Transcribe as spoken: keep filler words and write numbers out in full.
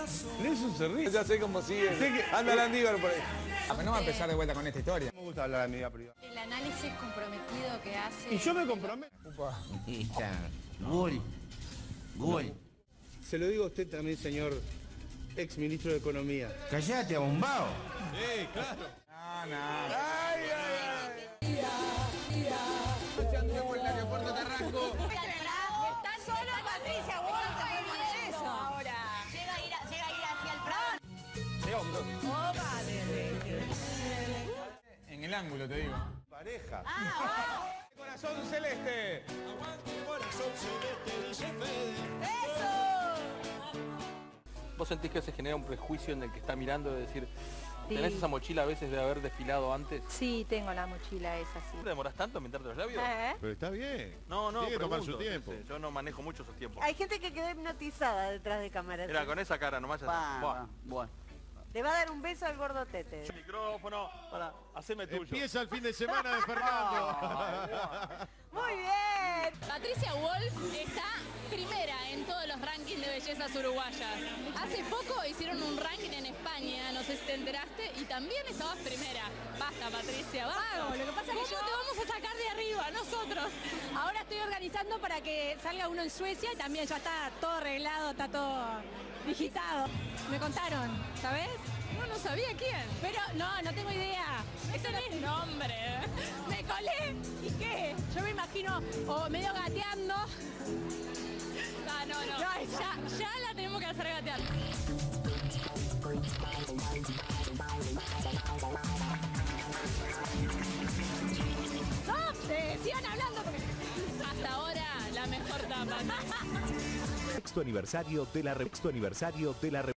Nelson se ríe. Ya sé cómo sigue. Sé que anda Landívar por ahí. A mí no va a empezar de vuelta con esta historia. No me gusta hablar de mi vida privada. El análisis comprometido que hace... Y yo me comprometo. Gol. Gol. Se lo digo a usted también, señor ex ministro de Economía. Callate, abombao. Sí, claro. No, no. Ay, ay, ay. Echándole por el aeropuerto Carrasco. Está solo Patricia Wolf y eso. Ahora. Llega a ir, a- llega a ir hacia el Prado. Oh, padre. En el ángulo, te digo. Pareja. Corazón celeste. ¡Eso! ¿Vos sentís que se genera un prejuicio en el que está mirando de decir, Sí. tenés esa mochila a veces de haber desfilado antes? Sí, tengo la mochila esa, sí. ¿Te demorás tanto en pintarte los labios? ¿Eh? Pero está bien. No, no, Tiene que tomar pregunto, su tiempo. sí, Yo no manejo mucho esos tiempos. Hay gente que quedó hipnotizada detrás de cámara. Mira, con esa cara nomás ya está. Buah. Bueno. Le va a dar un beso al gordo Tete. El micrófono, para, haceme tuyo. Empieza el fin de semana de Fernando. Muy bien. Patricia Wolf está primera en todos los rankings de bellezas uruguayas. Hace poco hicieron un ranking en España, no sé si te enteraste, y también estabas primera. Basta, Patricia, basta. Hago, lo que pasa es que ¿Cómo yo- te vamos a sacar de arriba, nosotros? Ahora estoy organizando para que salga uno en Suecia y también ya está todo arreglado, está todo digitado. Me contaron, ¿sabes? No, no sabía quién. Pero no, no tengo idea. Ese no es nombre. Me colé. ¿Y qué? Yo me imagino o medio gateando. Ah, no, no. No, es- ya, ya la tenemos que hacer gatear. ¡No! Eh, sigan hablando porque... Hasta ahora, la mejor tapa. Sexto aniversario de la re- sexto aniversario de la re-